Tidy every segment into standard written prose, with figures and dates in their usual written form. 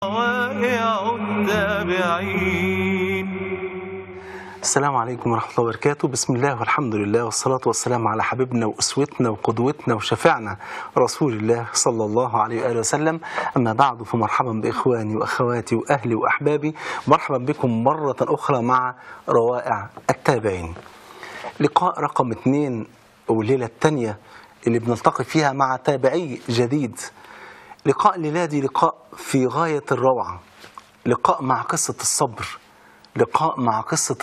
روائع التابعين. السلام عليكم ورحمة الله وبركاته. بسم الله والحمد لله والصلاة والسلام على حبيبنا وأسوتنا وقدوتنا وشفيعنا رسول الله صلى الله عليه وآله وسلم. أما بعد، فمرحبا بإخواني وأخواتي وأهلي وأحبابي، مرحبا بكم مرة أخرى مع روائع التابعين. لقاء رقم 2 والليلة الثانية اللي بنلتقي فيها مع تابعي جديد. لقاء الليلة دي لقاء في غاية الروعة، لقاء مع قصة الصبر، لقاء مع قصة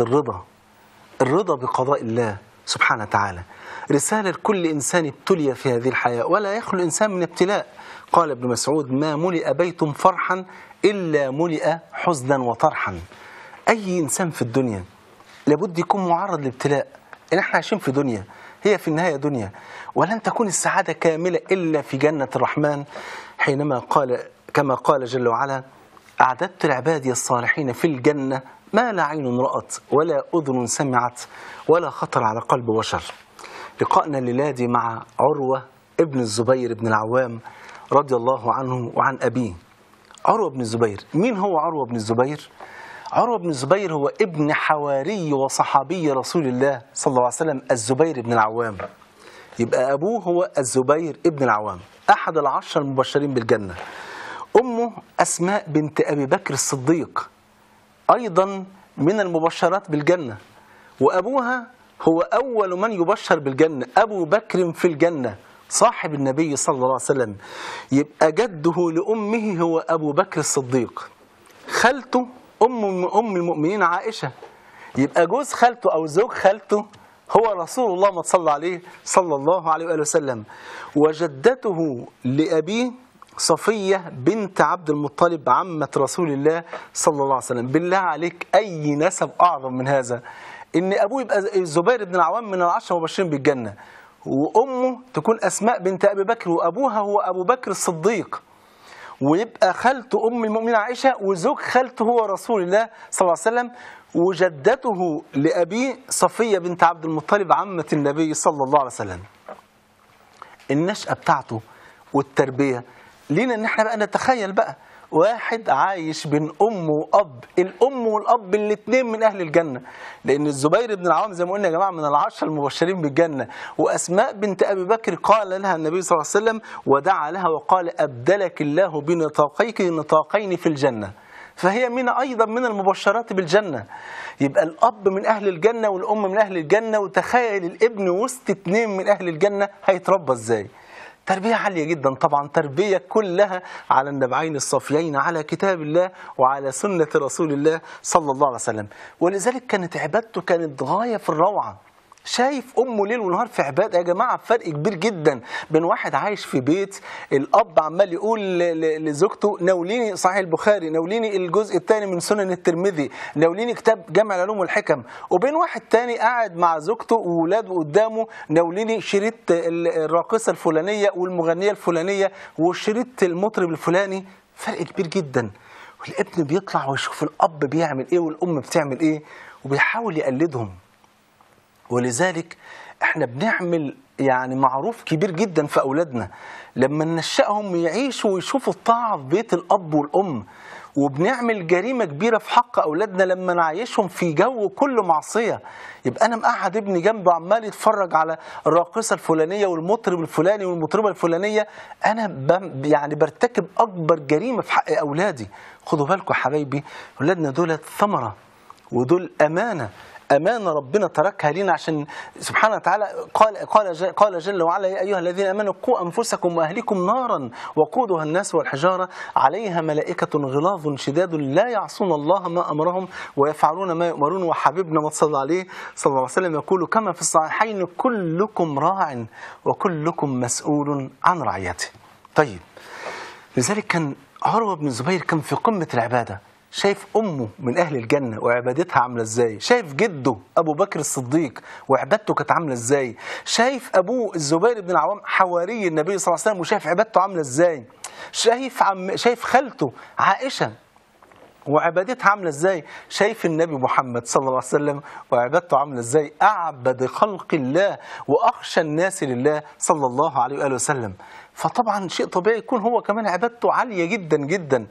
الرضا بقضاء الله سبحانه وتعالى. رسالة لكل إنسان ابتلي في هذه الحياة، ولا يخلو إنسان من ابتلاء. قال ابن مسعود: ما ملئ بيت فرحا إلا ملئ حزنا وطرحا. أي إنسان في الدنيا لابد يكون معرض لابتلاء. إن احنا عايشين في دنيا، هي في النهاية دنيا، ولن تكون السعادة كاملة إلا في جنة الرحمن، حينما قال كما قال جل وعلا: أعددت لعبادي الصالحين في الجنة ما لا عين رأت ولا أذن سمعت ولا خطر على قلب بشر. لقاءنا الليلة مع عروة ابن الزبير بن العوام رضي الله عنه وعن أبيه. عروة بن الزبير، مين هو عروة بن الزبير؟ عروة بن الزبير هو ابن حواري وصحابي رسول الله صلى الله عليه وسلم الزبير بن العوام. يبقى أبوه هو الزبير ابن العوام، أحد العشر المبشرين بالجنة. أمه أسماء بنت أبي بكر الصديق، أيضا من المبشرات بالجنة. وأبوها هو أول من يبشر بالجنة، أبو بكر في الجنة، صاحب النبي صلى الله عليه وسلم. يبقى جده لأمه هو أبو بكر الصديق. خالته أم المؤمنين عائشة، يبقى جوز خالته أو زوج خالته هو رسول الله ما صلى عليه صلى الله عليه وآله وسلم. وجدته لأبيه صفية بنت عبد المطلب عمة رسول الله صلى الله عليه وسلم. بالله عليك أي نسب أعظم من هذا؟ إن أبوه يبقى الزبير بن العوام من العشرة المبشرين بالجنة، وأمه تكون أسماء بنت أبي بكر، وأبوها هو أبو بكر الصديق. ويبقى خالته أم المؤمنين عائشة، وزوج خالته هو رسول الله صلى الله عليه وسلم. وجدته لأبيه صفية بنت عبد المطلب عمة النبي صلى الله عليه وسلم. النشأة بتاعته والتربية لينا ان احنا بقى نتخيل بقى واحد عايش بين ام واب، الام والاب الاثنين من اهل الجنه، لان الزبير بن العوام زي ما قلنا يا جماعه من العشر المبشرين بالجنه. واسماء بنت ابي بكر قال لها النبي صلى الله عليه وسلم ودعا لها وقال: ابدلك الله بنطاقيك نطاقين في الجنه. فهي من ايضا من المبشرات بالجنه. يبقى الاب من اهل الجنه والام من اهل الجنه، وتخيل الابن وسط اثنين من اهل الجنه هيتربى ازاي؟ تربية عالية جدا طبعا، تربية كلها على النبعين الصافيين، على كتاب الله وعلى سنة رسول الله صلى الله عليه وسلم. ولذلك كانت عبادته كانت غاية في الروعة. شايف أمه ليل ونهار في عبادة يا جماعة، فرق كبير جدا بين واحد عايش في بيت الأب عمال يقول لزوجته: ناوليني صحيح البخاري، ناوليني الجزء الثاني من سنن الترمذي، ناوليني كتاب جامع العلوم والحكم، وبين واحد تاني قاعد مع زوجته وولاده قدامه: ناوليني شريط الراقصة الفلانية والمغنية الفلانية والشريط المطرب الفلاني. فرق كبير جدا. والابن بيطلع ويشوف الأب بيعمل إيه والأم بتعمل إيه وبيحاول يقلدهم. ولذلك احنا بنعمل يعني معروف كبير جدا في أولادنا لما ننشأهم يعيشوا ويشوفوا الطاعة في بيت الأب والأم، وبنعمل جريمة كبيرة في حق أولادنا لما نعيشهم في جو كله معصية. يبقى أنا مقعد ابني جنبه عمال يتفرج على الراقصة الفلانية والمطرب الفلاني والمطربة الفلانية، أنا يعني برتكب أكبر جريمة في حق أولادي. خدوا بالكم يا حبايبي، أولادنا دول ثمرة ودول أمانة ربنا تركها لنا، عشان سبحانه وتعالى قال جل وعلا: يا أيها الذين آمنوا قوا أنفسكم وأهليكم نارا وقودها الناس والحجارة عليها ملائكة غلاظ شداد لا يعصون الله ما أمرهم ويفعلون ما يؤمرون. وحبيبنا ما صلى عليه صلى الله عليه وسلم يقول كما في الصحيحين: كلكم راع وكلكم مسؤول عن رعيته. طيب، لذلك كان عروة بن الزبير كان في قمة العبادة، شايف أمه من أهل الجنة وعبادتها عاملة إزاي، شايف جده أبو بكر الصديق وعبادته كانت عاملة إزاي، شايف أبوه الزبير بن العوام حواري النبي صلى الله عليه وسلم وشايف عبادته عاملة إزاي، شايف خالته عائشة وعبادتها عاملة إزاي، شايف النبي محمد صلى الله عليه وسلم وعبادته عاملة إزاي، أعبد خلق الله وأخشى الناس لله صلى الله عليه وآله وسلم. فطبعا شيء طبيعي يكون هو كمان عبادته عالية جدا جدا.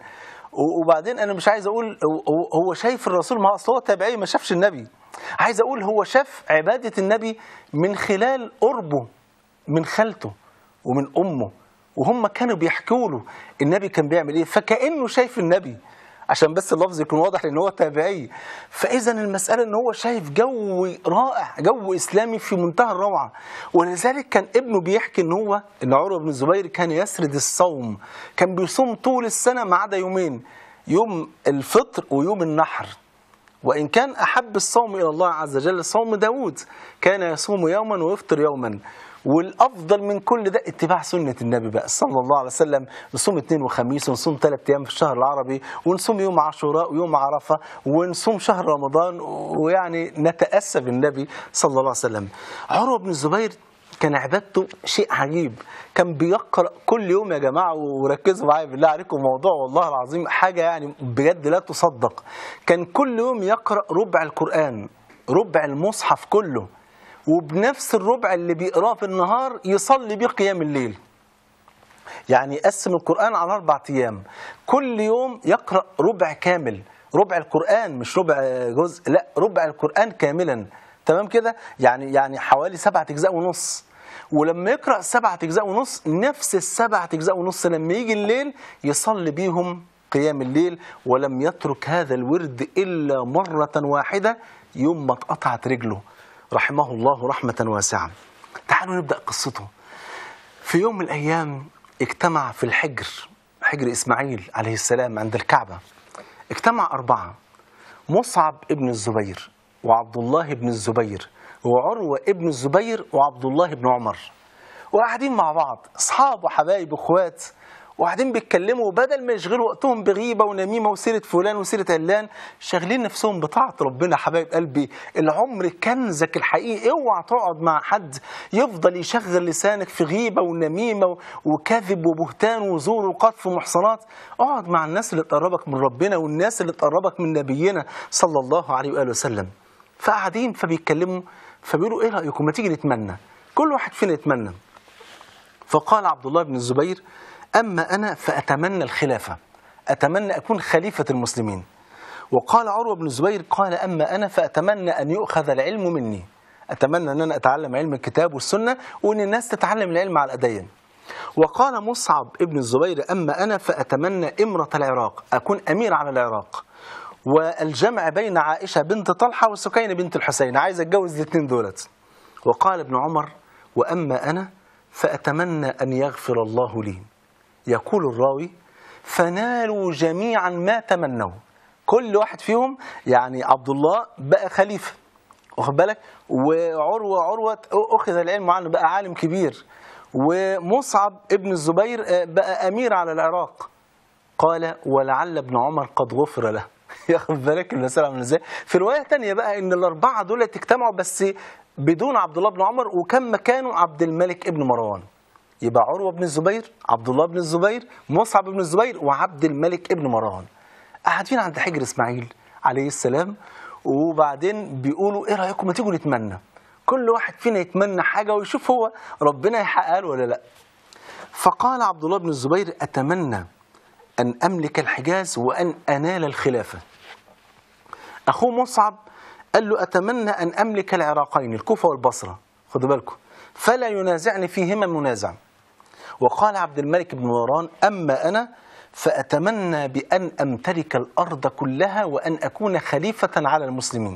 وبعدين انا مش عايز اقول هو شايف الرسول، ما اصل هو تابعي ما شافش النبي. عايز اقول هو شاف عبادة النبي من خلال قربه من خالته ومن امه، وهم كانوا بيحكوا له النبي كان بيعمل ايه، فكأنه شايف النبي، عشان بس اللفظ يكون واضح لان هو تابعي. فاذا المسألة ان هو شايف جو رائع، جو اسلامي في منتهى الروعة. ولذلك كان ابنه بيحكي ان عروة بن الزبير كان يسرد الصوم، كان بيصوم طول السنة ما عدا يومين، يوم الفطر ويوم النحر. وإن كان أحب الصوم إلى الله عز وجل صوم داود، كان يصوم يوما ويفطر يوما. والأفضل من كل ده اتباع سنة النبي بقى صلى الله عليه وسلم. نصوم اثنين وخميس، ونصوم 3 أيام في الشهر العربي، ونصوم يوم عاشوراء ويوم عرفة، ونصوم شهر رمضان، ويعني نتأسى بالنبي صلى الله عليه وسلم. عروة بن الزبير كان عبادته شيء عجيب، كان بيقرأ كل يوم يا جماعة، وركزوا معايا بالله عليكم موضوع والله العظيم حاجة يعني بجد لا تصدق. كان كل يوم يقرأ ربع القرآن، ربع المصحف كله، وبنفس الربع اللي بيقراه في النهار يصلي بيه قيام الليل. يعني يقسم القرآن على 4 أيام، كل يوم يقرأ ربع كامل، ربع القرآن مش ربع جزء، لا ربع القرآن كاملا، تمام كده؟ يعني حوالي 7 أجزاء ونص. ولما يقرأ 7 أجزاء ونص، نفس ال7 أجزاء ونص لما يجي الليل يصلي بيهم قيام الليل. ولم يترك هذا الورد إلا مرة واحدة يوم ما اتقطعت رجله، رحمه الله رحمة واسعة. تعالوا نبدأ قصته. في يوم من الأيام اجتمع في الحجر، حجر إسماعيل عليه السلام عند الكعبة، اجتمع 4: مصعب ابن الزبير، وعبد الله بن الزبير، وعروة ابن الزبير، وعبد الله بن عمر. وقاعدين مع بعض أصحاب وحبايب وأخوات، وقاعدين بيتكلموا، بدل ما يشغلوا وقتهم بغيبة ونميمة وسيرة فلان وسيرة علان، شاغلين نفسهم بطاعة ربنا. حبايب قلبي، العمر كنزك الحقيقي، اوعى تقعد مع حد يفضل يشغل لسانك في غيبة ونميمة وكذب وبهتان وزور وقذف ومحصنات. اقعد مع الناس اللي تقربك من ربنا، والناس اللي تقربك من نبينا صلى الله عليه وآله وسلم. فقاعدين فبيتكلموا، فبيقولوا ايه رأيكم ما تيجي نتمنى، كل واحد فينا يتمنى. فقال عبد الله بن الزبير: أما أنا فأتمنى الخلافة، أتمنى أكون خليفة المسلمين. وقال عروة بن الزبير: قال أما أنا فأتمنى أن يؤخذ العلم مني، أتمنى أن أنا أتعلم علم الكتاب والسنة، وأن الناس تتعلم العلم على الأديان. وقال مصعب ابن الزبير: أما أنا فأتمنى إمرة العراق، أكون أمير على العراق، والجمع بين عائشة بنت طلحة وسكينة بنت الحسين، عايز أتجوز الاثنين دولت. وقال ابن عمر: وأما أنا فأتمنى أن يغفر الله لي. يقول الراوي: فنالوا جميعا ما تمنوا، كل واحد فيهم، يعني عبد الله بقى خليفة، واخد بالك، وعروة أخذ العلم عنه بقى عالم كبير، ومصعب ابن الزبير بقى أمير على العراق. قال: ولعل ابن عمر قد غفر له. ياخد بالك المسألة عامله ازاي؟ في رواية تانية بقى إن ال4 دول اجتمعوا بس بدون عبد الله بن عمر، وكان مكانه عبد الملك ابن مروان. يبقى عروة بن الزبير، عبد الله بن الزبير، مصعب بن الزبير، وعبد الملك ابن مروان، قاعدين عند حجر إسماعيل عليه السلام. وبعدين بيقولوا: ايه رأيكم ما تيجوا نتمنى، كل واحد فينا يتمنى حاجة ويشوف هو ربنا يحققها له ولا لا. فقال عبد الله بن الزبير: أتمنى أن أملك الحجاز وأن أنال الخلافة. أخوه مصعب قال له: أتمنى أن أملك العراقين، الكوفة والبصرة، خدوا بالكم، فلا ينازعني فيهما منازع. وقال عبد الملك بن مروان: أما أنا فأتمنى بأن أمتلك الأرض كلها وأن أكون خليفة على المسلمين.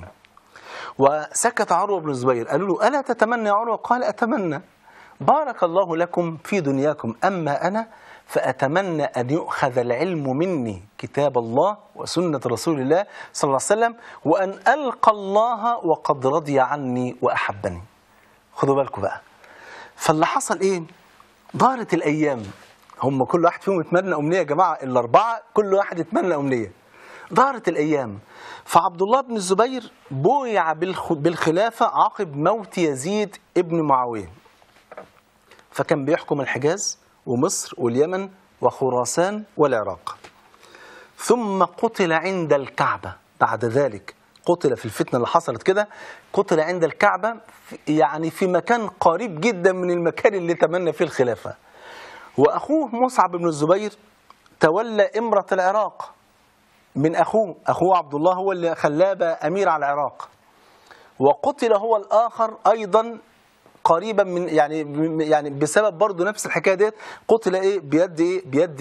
وسكت عروة بن الزبير، قالوا له: ألا تتمنى يا عروة؟ قال: أتمنى. بارك الله لكم في دنياكم. أما أنا فأتمنى أن يؤخذ العلم مني، كتاب الله وسنة رسول الله صلى الله عليه وسلم، وأن ألقى الله وقد رضي عني وأحبني. خدوا بالكم بقى. فاللي حصل إيه؟ دارت الأيام، هم كل واحد فيهم يتمنى أمنية يا جماعة، ال4 كل واحد يتمنى أمنية. دارت الأيام، فعبد الله بن الزبير بويع بالخلافة عقب موت يزيد ابن معاوية، فكان بيحكم الحجاز ومصر واليمن وخراسان والعراق. ثم قتل عند الكعبة بعد ذلك، قتل في الفتنة اللي حصلت كده، قتل عند الكعبة، يعني في مكان قريب جدا من المكان اللي تمنى فيه الخلافة. وأخوه مصعب بن الزبير تولى إمرة العراق، من أخوه عبد الله هو اللي خلاه بقى أمير على العراق، وقتل هو الآخر أيضا قريبا من يعني بسبب برضه نفس الحكايه ديت، قتل بيد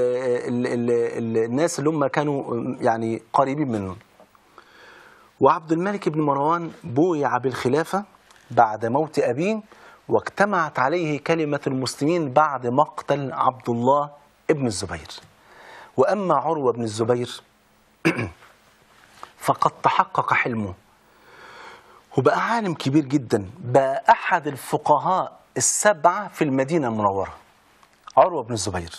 الناس اللي هم كانوا يعني قريبين منه. وعبد الملك بن مروان بويع بالخلافه بعد موت ابيه، واجتمعت عليه كلمه المسلمين بعد مقتل عبد الله ابن الزبير. واما عروه بن الزبير فقد تحقق حلمه وبقى عالم كبير جدا، بقى أحد الفقهاء السبعة في المدينة المنورة. عروة بن الزبير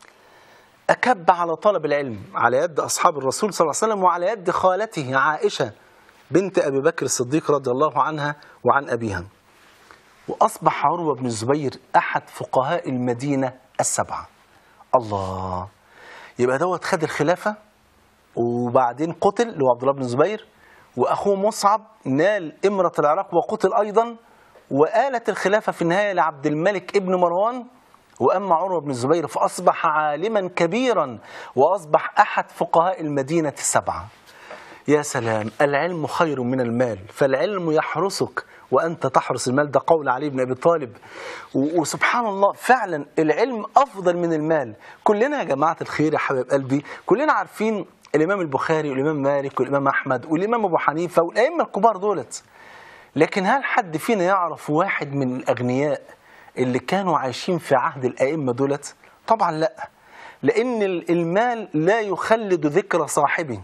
أكب على طلب العلم على يد أصحاب الرسول صلى الله عليه وسلم وعلى يد خالته عائشة بنت أبي بكر الصديق رضي الله عنها وعن أبيها. وأصبح عروة بن الزبير أحد فقهاء المدينة السبعة. الله، يبقى دوت خد الخلافة وبعدين قتل اللي هو عبد الله بن الزبير، وأخوه مصعب نال إمرة العراق وقتل أيضا، وآلت الخلافة في النهاية لعبد الملك ابن مروان. وأما عروة بن الزبير فأصبح عالما كبيرا وأصبح أحد فقهاء المدينة السبعة. يا سلام، العلم خير من المال، فالعلم يحرسك وأنت تحرس المال، ده قول علي بن أبي طالب. وسبحان الله فعلا العلم أفضل من المال. كلنا يا جماعة الخير يا حبيب قلبي، كلنا عارفين الإمام البخاري والإمام مالك والإمام أحمد والإمام أبو حنيفة والأئمة الكبار دولت، لكن هل حد فينا يعرف واحد من الأغنياء اللي كانوا عايشين في عهد الأئمة دولت؟ طبعا لا، لأن المال لا يخلد ذكر صاحبه،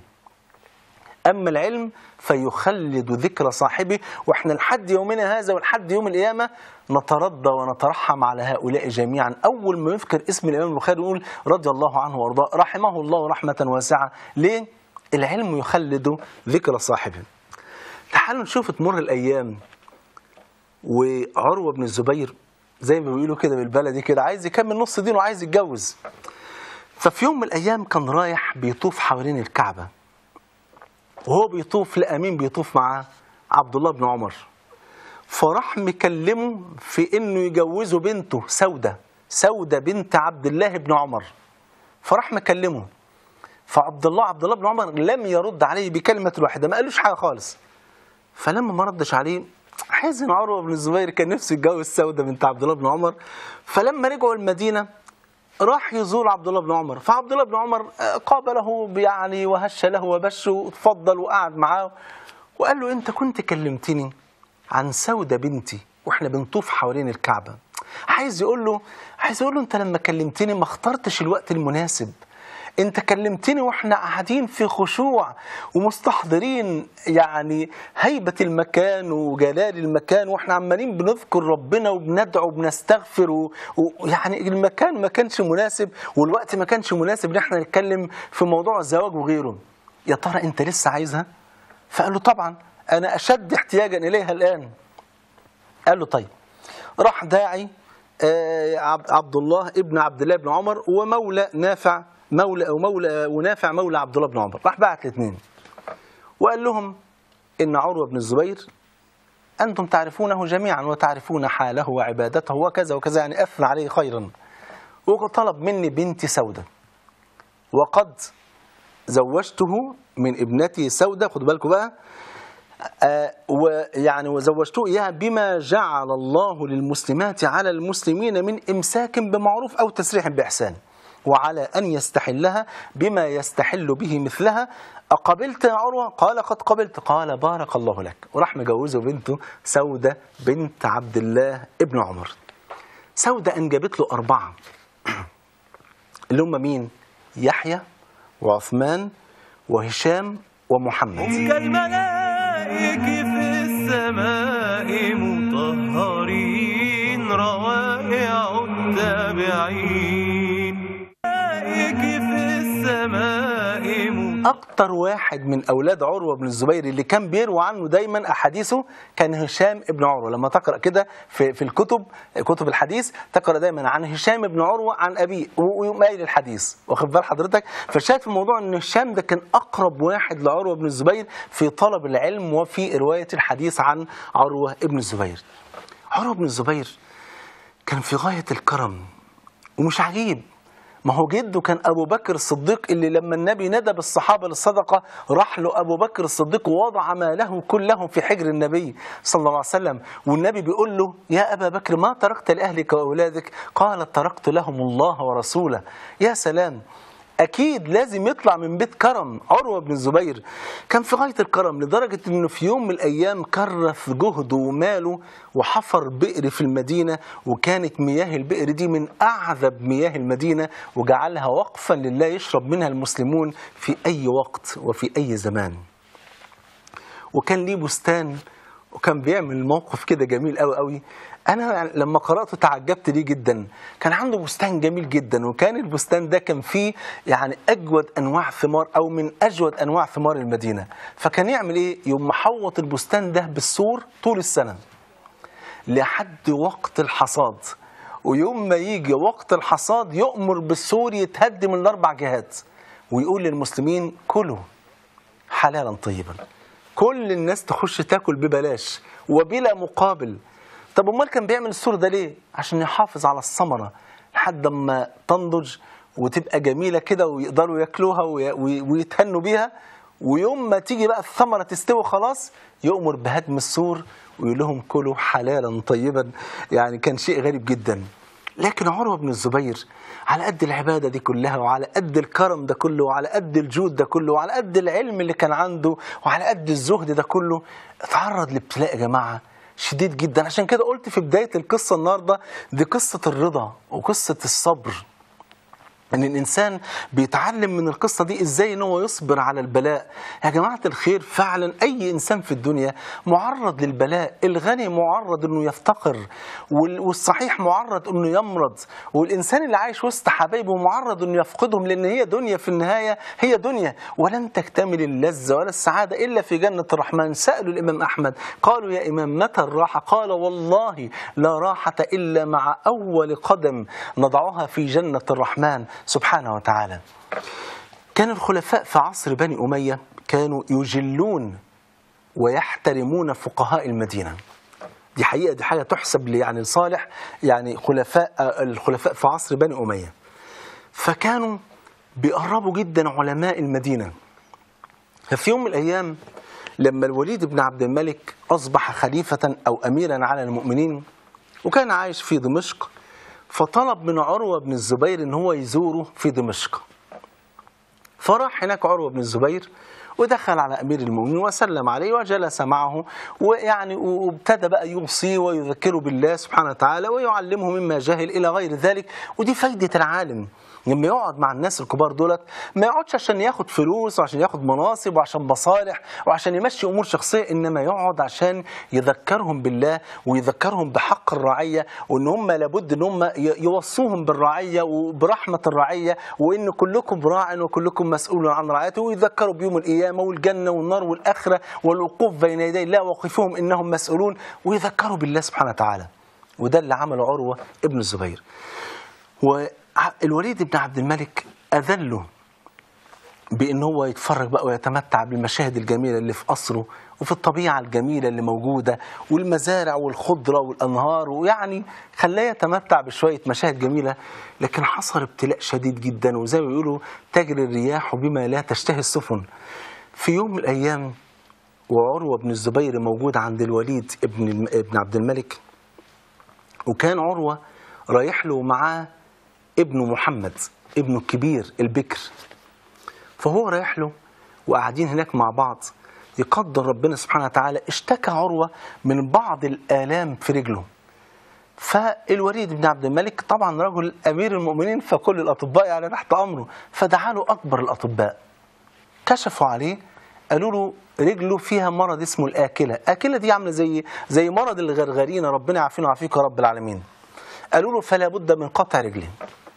أما العلم فيخلد ذكر صاحبه. وإحنا لحد يومنا هذا ولحد يوم القيامة نترضى ونترحم على هؤلاء جميعا. أول ما يذكر اسم الإمام البخاري نقول رضي الله عنه وارضاه، رحمه الله رحمة واسعة. ليه؟ العلم يخلد ذكر صاحبه. تعالوا نشوف تمر الأيام وعروة بن الزبير زي ما بيقولوا كده بالبلدي كده عايز يكمل نص دينه وعايز يتجوز. ففي يوم من الأيام كان رايح بيطوف حوالين الكعبة، وهو بيطوف لقى مين بيطوف معاه؟ عبد الله بن عمر. فراح مكلمه في انه يجوزه بنته سودة بنت عبد الله بن عمر. فراح مكلمه، فعبد الله بن عمر لم يرد عليه بكلمة واحدة، ما قالوش حاجة خالص. فلما ما ردش عليه حزن عروة بن الزبير، كان نفسه يتجوز سودة بنت عبد الله بن عمر. فلما رجعوا المدينة راح يزور عبد الله بن عمر، فعبد الله بن عمر قابله يعني وهش له وبشه وتفضل وقعد معاه وقال له انت كنت كلمتني عن سودة بنتي واحنا بنطوف حوالين الكعبة. عايز يقول له انت لما كلمتني ما اخترتش الوقت المناسب، انت كلمتني واحنا قاعدين في خشوع ومستحضرين يعني هيبة المكان وجلال المكان، واحنا عمالين بنذكر ربنا وبندعو وبنستغفر ويعني المكان ما كانش مناسب والوقت ما كانش مناسب ان احنا نتكلم في موضوع الزواج وغيره. يا ترى انت لسه عايزها؟ فقال له طبعا انا اشد احتياجا اليها الان. قال له طيب. راح داعي عبد الله ابن عبد الله بن عمر ومولى نافع ونافع مولى عبد الله بن عمر، راح بعت الاثنين وقال لهم إن عروة بن الزبير أنتم تعرفونه جميعا وتعرفون حاله وعبادته وكذا وكذا، يعني أثنى عليه خيرا، وطلب مني بنتي سودة وقد زوجته من ابنتي سودة، خدوا بالكم بقى، ويعني وزوجته إياها بما جعل الله للمسلمات على المسلمين من إمساك بمعروف أو تسريح بإحسان، وعلى أن يستحلها بما يستحل به مثلها. أقبلت يا عروة؟ قال قد قبلت. قال بارك الله لك. وراح مجوزه بنته سودة بنت عبد الله ابن عمر. سودة أنجبت له 4 اللي هم مين؟ يحيى وعثمان وهشام ومحمد. كالملائك في السماء مطهرين روائع التابعين. أكتر واحد من أولاد عروة بن الزبير اللي كان بيروى عنه دايما أحاديثه كان هشام ابن عروة. لما تقرأ كده في كتب الحديث تقرأ دايما عن هشام ابن عروة عن أبيه ويميل الحديث، واخد بال حضرتك؟ فشايف الموضوع أن هشام ده كان أقرب واحد لعروة بن الزبير في طلب العلم وفي رواية الحديث عن عروة ابن الزبير. عروة بن الزبير كان في غاية الكرم، ومش عجيب ما هو جده كان أبو بكر الصديق، اللي لما النبي ندب الصحابة للصدقة راح له أبو بكر الصديق ووضع ماله كله في حجر النبي صلى الله عليه وسلم. والنبي بيقول له يا أبا بكر ما تركت لأهلك وأولادك؟ قال تركت لهم الله ورسوله. يا سلام، أكيد لازم يطلع من بيت كرم. عروة بن الزبير كان في غاية الكرم، لدرجة أنه في يوم من الأيام كرف جهده وماله وحفر بئر في المدينة، وكانت مياه البئر دي من أعذب مياه المدينة، وجعلها وقفا لله يشرب منها المسلمون في أي وقت وفي أي زمان. وكان ليه بستان، وكان بيعمل موقف كده جميل قوي قوي. أنا لما قرأته تعجبت ليه جدا. كان عنده بستان جميل جدا، وكان البستان ده كان فيه يعني أجود أنواع ثمار، أو من أجود أنواع ثمار المدينة. فكان يعمل إيه؟ يوم محوط البستان ده بالسور طول السنة لحد وقت الحصاد، ويوم ما يجي وقت الحصاد يؤمر بالسور يتهد من الأربع جهات، ويقول للمسلمين كلوا حلالا طيبا، كل الناس تخش تاكل ببلاش وبلا مقابل. طب امال كان بيعمل السور ده ليه؟ عشان يحافظ على الثمره لحد ما تنضج وتبقى جميله كده ويقدروا ياكلوها ويتهنوا بيها، ويوم ما تيجي بقى الثمره تستوي خلاص يؤمر بهدم السور ويقول لهم كلوا حلالا طيبا. يعني كان شيء غريب جدا. لكن عروة بن الزبير على قد العبادة دي كلها، وعلى قد الكرم ده كله، وعلى قد الجود ده كله، وعلى قد العلم اللي كان عنده، وعلى قد الزهد ده كله، اتعرض لابتلاء يا جماعة شديد جدا. عشان كده قلت في بداية القصة النهاردة دي قصة الرضا وقصة الصبر، ان الانسان بيتعلم من القصه دي ازاي ان هو يصبر على البلاء. يا جماعه الخير فعلا اي انسان في الدنيا معرض للبلاء. الغني معرض انه يفتقر، والصحيح معرض انه يمرض، والانسان اللي عايش وسط حبايبه معرض انه يفقدهم، لان هي دنيا في النهايه، هي دنيا ولن تكتمل اللذه ولا السعاده الا في جنه الرحمن. سالوا الامام احمد قالوا يا امام متى الراحه؟ قال والله لا راحه الا مع اول قدم نضعها في جنه الرحمن سبحانه وتعالى. كان الخلفاء في عصر بني أمية كانوا يجلون ويحترمون فقهاء المدينة. دي حقيقة، دي حاجة تحسب يعني لصالح يعني الخلفاء في عصر بني أمية. فكانوا بيقربوا جدا علماء المدينة. ففي يوم من الأيام لما الوليد بن عبد الملك أصبح خليفة أو أميرا على المؤمنين وكان عايش في دمشق، فطلب من عروة بن الزبير ان هو يزوره في دمشق. فراح هناك عروة بن الزبير ودخل على امير المؤمنين وسلم عليه وجلس معه، ويعني وابتدى بقى يوصيه ويذكره بالله سبحانه وتعالى ويعلمه مما جهل الى غير ذلك. ودي فايدة العالم لما يقعد مع الناس الكبار دولت، ما يقعدش عشان ياخد فلوس وعشان ياخد مناصب وعشان مصالح وعشان يمشي امور شخصيه، انما يقعد عشان يذكرهم بالله ويذكرهم بحق الرعيه، وان هم لابد ان هم يوصوهم بالرعيه وبرحمه الرعيه، وان كلكم راع وكلكم مسؤول عن رعيته، ويذكروا بيوم القيامه والجنه والنار والاخره والوقوف بين يدي الله وقفوهم انهم مسؤولون، ويذكروا بالله سبحانه وتعالى. وده اللي عمله عروه ابن الزبير. والوليد بن عبد الملك أذله بأن هو يتفرج بقى ويتمتع بالمشاهد الجميلة اللي في قصره وفي الطبيعة الجميلة اللي موجودة والمزارع والخضرة والأنهار، ويعني خلاه يتمتع بشوية مشاهد جميلة. لكن حصل ابتلاء شديد جدا، وزي ما بيقولوا تجري الرياح بما لا تشتهي السفن. في يوم من الأيام وعروة بن الزبير موجود عند الوليد ابن عبد الملك، وكان عروة رايح له معاه ابنه محمد ابنه الكبير البكر. فهو رايح له وقاعدين هناك مع بعض، يقدر ربنا سبحانه وتعالى اشتكى عروة من بعض الآلام في رجله. فالوليد بن عبد الملك طبعا رجل أمير المؤمنين فكل الأطباء يعني تحت أمره، فدعا له أكبر الأطباء، كشفوا عليه قالوا له رجله فيها مرض اسمه الآكلة. آكلة دي عاملة زي مرض الغرغرين، ربنا يعافينا ويعافيك يا رب العالمين. قالوا له فلا بد من قطع رجلين.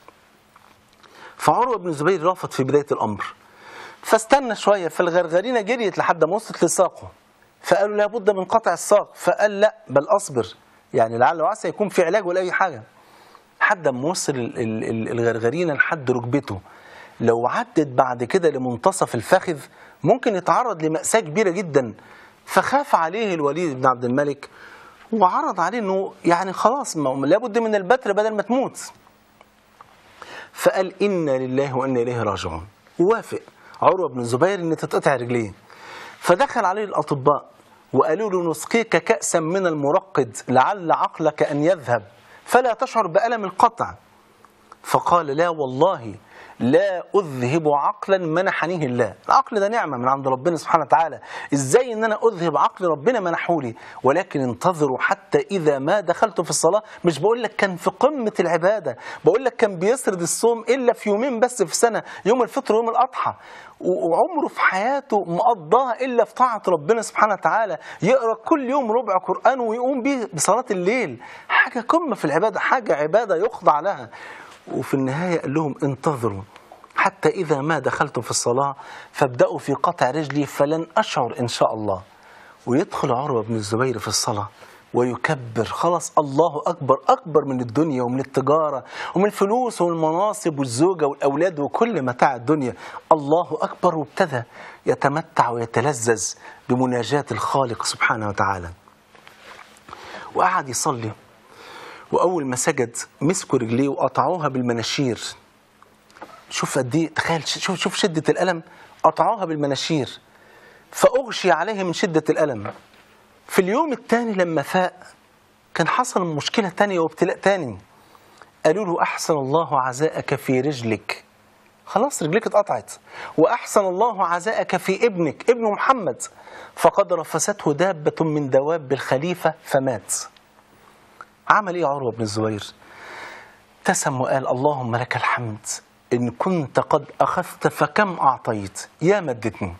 فعروة بن الزبير رافض في بداية الأمر، فاستنى شوية، فالغرغرينة جريت لحد ما وصلت لساقه، فقالوا لا بد من قطع الساق، فقال لا بل أصبر، يعني لعل وعسى يكون في علاج ولا أي حاجة. حد ما وصل الغرغرينة لحد ركبته، لو عدت بعد كده لمنتصف الفخذ ممكن يتعرض لمأساة كبيرة جدا. فخاف عليه الوليد بن عبد الملك وعرض عليه انه يعني خلاص لابد من البتر بدل ما تموت. فقال إنا لله وإنا إليه راجعون، ووافق عروة بن الزبير إن تتقطع رجليه. فدخل عليه الأطباء وقالوا له نسقيك كأسا من المرقد لعل عقلك أن يذهب فلا تشعر بألم القطع. فقال لا والله لا أذهب عقلا منحنيه الله. العقل ده نعمة من عند ربنا سبحانه وتعالى، إزاي إن أنا أذهب عقل ربنا منحولي؟ ولكن انتظروا حتى إذا ما دخلت في الصلاة. مش بقول لك كان في قمة العبادة، بقول لك كان بيسرد الصوم إلا في يومين بس في السنة، يوم الفطر ويوم الأضحى، وعمره في حياته مقضاها إلا في طاعة ربنا سبحانه وتعالى، يقرأ كل يوم ربع قرآن ويقوم به بصلاة الليل. حاجة قمة في العبادة، حاجة عبادة يخضع لها. وفي النهاية قال لهم انتظروا حتى إذا ما دخلت في الصلاة فابدأوا في قطع رجلي فلن أشعر إن شاء الله. ويدخل عروة بن الزبير في الصلاة ويكبر، خلاص الله أكبر، أكبر من الدنيا ومن التجارة ومن الفلوس والمناصب والزوجة والأولاد وكل متاع الدنيا، الله أكبر. وابتدى يتمتع ويتلذذ بمناجاة الخالق سبحانه وتعالى. وقعد يصلي، وأول ما سجد مسكوا رجليه وقطعوها بالمناشير. شوف قد ايه، تخيل، شوف شدة الألم، قطعوها بالمناشير فأغشي عليه من شدة الألم. في اليوم الثاني لما فاق كان حصل مشكلة تانية وابتلاء تاني. قالوا له أحسن الله عزاءك في رجلك، خلاص رجلك اتقطعت، وأحسن الله عزاءك في ابنك ابن محمد، فقد رفسته دابة من دواب الخليفة فمات. عمل ايه عروة بن الزبير؟ ابتسم وقال اللهم لك الحمد إن كنت قد أخذت فكم أعطيت يا مدتني،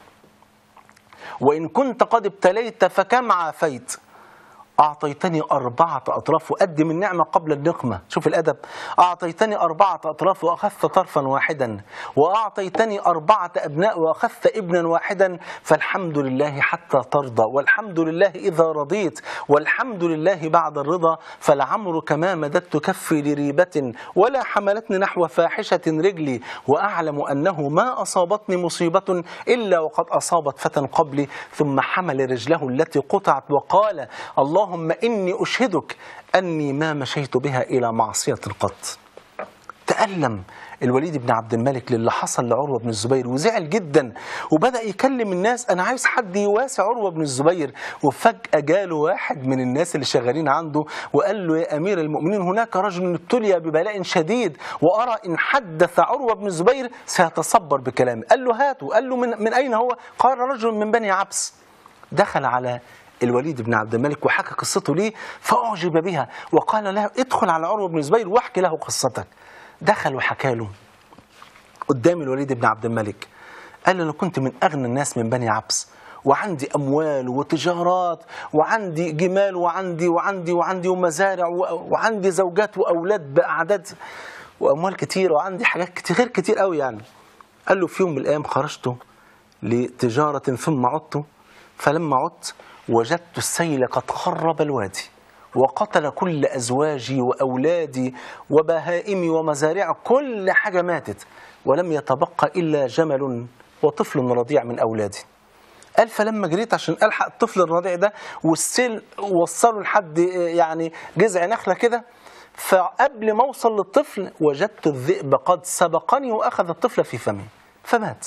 وإن كنت قد ابتليت فكم عافيت. أعطيتني 4 أطراف وقدم النعمة قبل النقمة. شوف الأدب، أعطيتني 4 أطراف وأخذت طرفا واحدا، وأعطيتني 4 أبناء وأخذت ابنا واحدا، فالحمد لله حتى ترضى، والحمد لله إذا رضيت، والحمد لله بعد الرضا، فلعمرك ما مددت كفي لريبة ولا حملتني نحو فاحشة رجلي، وأعلم أنه ما أصابتني مصيبة إلا وقد أصابت فتى قبلي. ثم حمل رجله التي قطعت وقال اللهم إني أشهدك أني ما مشيت بها إلى معصية قط. تألم الوليد بن عبد الملك للي حصل لعروة بن الزبير وزعل جدا، وبدأ يكلم الناس أنا عايز حد يواسي عروة بن الزبير. وفجأة جاله واحد من الناس اللي شغالين عنده وقال له يا أمير المؤمنين هناك رجل ابتلي ببلاء شديد وأرى إن حدث عروة بن الزبير سيتصبر بكلامه. قال له هاته. قال له من أين هو؟ قال رجل من بني عبس. دخل على الوليد بن عبد الملك وحكى قصته ليه فأعجب بها، وقال له ادخل على عروة بن الزبير واحكي له قصتك. دخل وحكى له قدام الوليد بن عبد الملك. قال له أنا كنت من أغنى الناس من بني عبس، وعندي أموال وتجارات وعندي جمال وعندي ومزارع وعندي زوجات وأولاد بأعداد وأموال كتير وعندي حاجات كتير كتير قوي يعني. قال له في يوم من الأيام خرجت لتجارة ثم عدت، فلما عدت وجدت السيل قد خرب الوادي وقتل كل أزواجي وأولادي وبهائمي ومزارع، كل حاجة ماتت، ولم يتبقى إلا جمل وطفل رضيع من أولادي. قال فلما جريت عشان ألحق الطفل الرضيع ده والسيل وصله لحد يعني جذع نخلة كده، فقبل ما أوصل للطفل وجدت الذئب قد سبقني وأخذ الطفل في فمي فمات.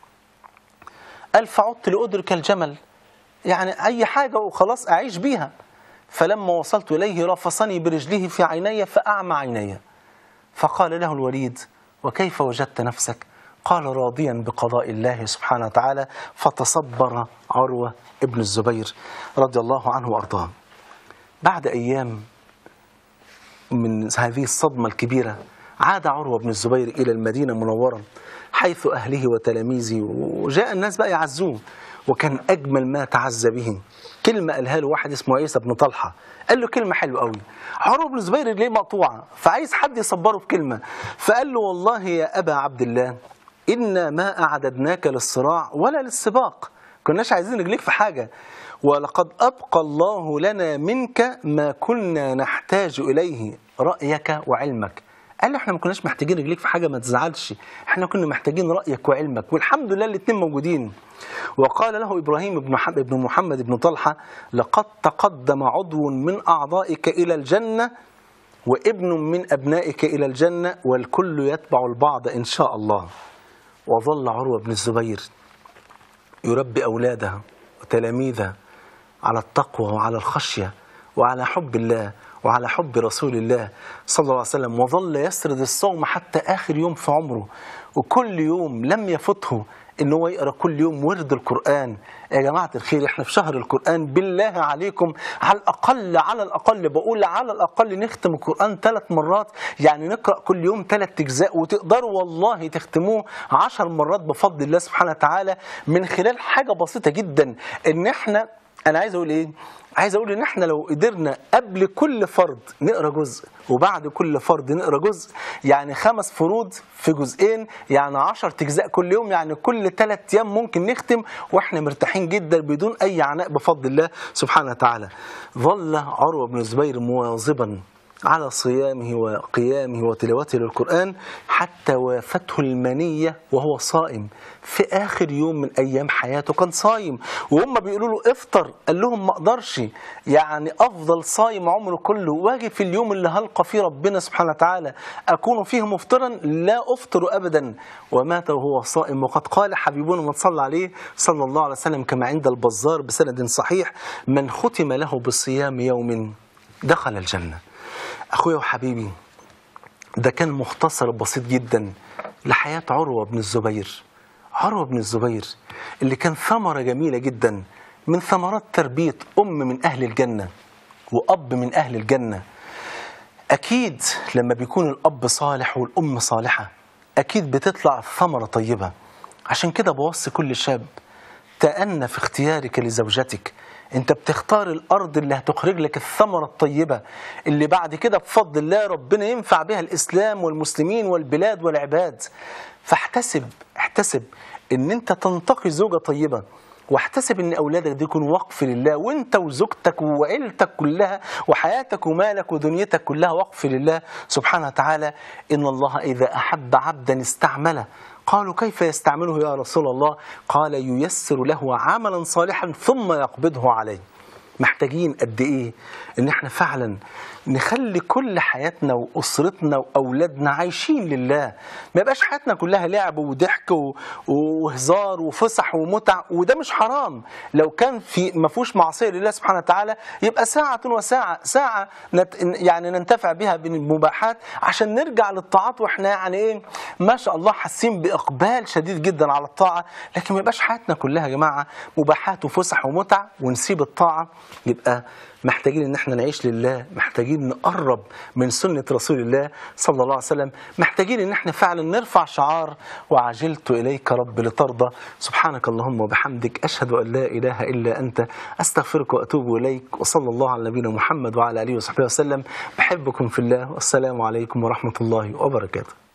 قال فعدت لأدرك الجمل، يعني أي حاجة وخلاص أعيش بيها، فلما وصلت إليه رفصني برجله في عيني فأعمى عيني. فقال له الوليد وكيف وجدت نفسك؟ قال راضيا بقضاء الله سبحانه وتعالى. فتصبر عروة ابن الزبير رضي الله عنه وأرضاه. بعد أيام من هذه الصدمة الكبيرة عاد عروة بن الزبير إلى المدينة المنورة حيث أهله وتلاميذه، وجاء الناس بقى يعزوه. وكان أجمل ما تعزى به كلمة قالها له واحد اسمه عيسى بن طلحة. قال له كلمة حلوة قوي، عروة بن الزبير ليه مقطوعة فعايز حد يصبره بكلمة. فقال له والله يا أبا عبد الله إنا ما أعددناك للصراع ولا للسباق، كناش عايزين نجليك في حاجة، ولقد أبقى الله لنا منك ما كنا نحتاج إليه، رأيك وعلمك. قال له احنا ما كناش محتاجين رجليك في حاجة، ما تزعلش، احنا كنا محتاجين رأيك وعلمك، والحمد لله الاثنين موجودين. وقال له إبراهيم بن محمد بن طلحة لقد تقدم عضو من أعضائك إلى الجنة وابن من أبنائك إلى الجنة والكل يتبع البعض إن شاء الله. وظل عروة بن الزبير يربي أولاده وتلاميذه على التقوى وعلى الخشية وعلى حب الله وعلى حب رسول الله صلى الله عليه وسلم، وظل يسرد الصوم حتى آخر يوم في عمره، وكل يوم لم يفته إن هو يقرأ كل يوم ورد القرآن. يا جماعة الخير، إحنا في شهر القرآن، بالله عليكم على الأقل بقول على الأقل نختم القرآن 3 مرات، يعني نقرأ كل يوم 3 أجزاء، وتقدروا والله تختموه 10 مرات بفضل الله سبحانه وتعالى من خلال حاجة بسيطة جدا. إن إحنا، أنا عايز أقول إيه؟ عايز أقول إن إحنا لو قدرنا قبل كل فرض نقرأ جزء وبعد كل فرض نقرأ جزء، يعني 5 فروض في جزئين، يعني 10 أجزاء كل يوم، يعني كل 3 أيام ممكن نختم وإحنا مرتاحين جدا بدون أي عناء بفضل الله سبحانه وتعالى. ظل عروة بن الزبير مواظبا على صيامه وقيامه وتلاوته للقرآن حتى وافته المنية وهو صائم. في آخر يوم من أيام حياته كان صايم، وهم بيقولوا له افطر، قال لهم ما أقدرش، يعني أفضل صايم عمره كله، واجي في اليوم اللي هلقى فيه ربنا سبحانه وتعالى أكون فيه مفطرا، لا أفطر أبدا. ومات وهو صائم. وقد قال حبيبنا ما صلى عليه صلى الله عليه وسلم كما عند البزار بسند صحيح: من ختم له بصيام يوم دخل الجنة. أخويا وحبيبي، ده كان مختصر بسيط جدا لحياة عروة بن الزبير. عروة بن الزبير اللي كان ثمرة جميلة جدا من ثمرات تربية من أهل الجنة وأب من أهل الجنة. أكيد لما بيكون الأب صالح والأم صالحة أكيد بتطلع ثمرة طيبة. عشان كده بوصي كل شاب: تأنى في اختيارك لزوجتك. انت بتختار الارض اللي هتخرج لك الثمرة الطيبة اللي بعد كده بفضل الله ربنا ينفع بها الاسلام والمسلمين والبلاد والعباد. احتسب ان انت تنتقي زوجة طيبة، واحتسب ان اولادك دي يكون وقف لله، وانت وزوجتك وعيلتك كلها وحياتك ومالك ودنيتك كلها وقف لله سبحانه وتعالى. ان الله اذا احب عبدا استعمله. قالوا: كيف يستعمله يا رسول الله؟ قال: ييسر له عملا صالحا ثم يقبضه عليه. محتاجين قد ايه ان احنا فعلا نخلي كل حياتنا واسرتنا واولادنا عايشين لله، ما يبقاش حياتنا كلها لعب وضحك وهزار وفسح ومتع، وده مش حرام لو كان ما فيهوش معصيه لله سبحانه وتعالى. يبقى ساعه ساعه يعني ننتفع بها بالمباحات عشان نرجع للطاعات واحنا يعني ايه ما شاء الله حاسين باقبال شديد جدا على الطاعه. لكن ما يبقاش حياتنا كلها يا جماعه مباحات وفسح ومتع ونسيب الطاعه. يبقى محتاجين ان احنا نعيش لله، محتاجين نقرب من سنة رسول الله صلى الله عليه وسلم، محتاجين ان احنا فعلا نرفع شعار: وعجلت اليك رب لترضى. سبحانك اللهم وبحمدك، اشهد ان لا اله الا انت، استغفرك واتوب اليك. وصلى الله على نبينا محمد وعلى اله وصحبه وسلم. بحبكم في الله، والسلام عليكم ورحمة الله وبركاته.